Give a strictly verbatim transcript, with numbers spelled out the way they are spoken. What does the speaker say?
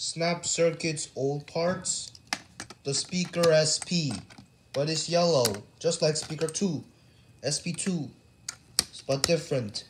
Snap circuit's old parts. The speaker S P, but it's yellow, just like speaker two, S P two, but different.